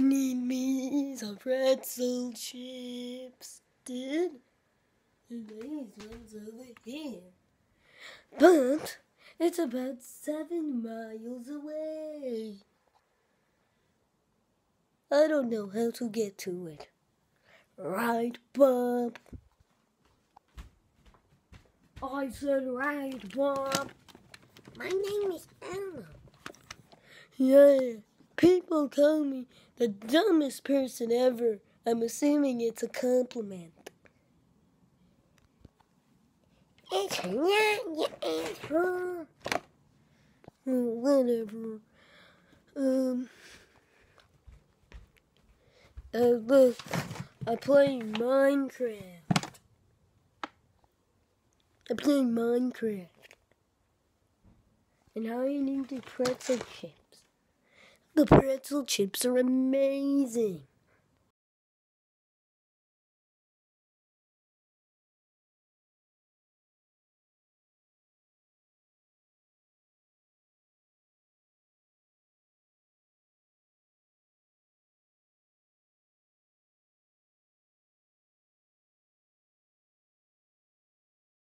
need me some pretzel chips, dude. And these ones over here. But it's about 7 miles away. I don't know how to get to it. Right, Bob? I said right, Bob. My name is Anna. Yeah, people call me the dumbest person ever. I'm assuming it's a compliment. It's not your answer. Whatever. Look, I play Minecraft. And how you need the pretzel chips. The pretzel chips are amazing.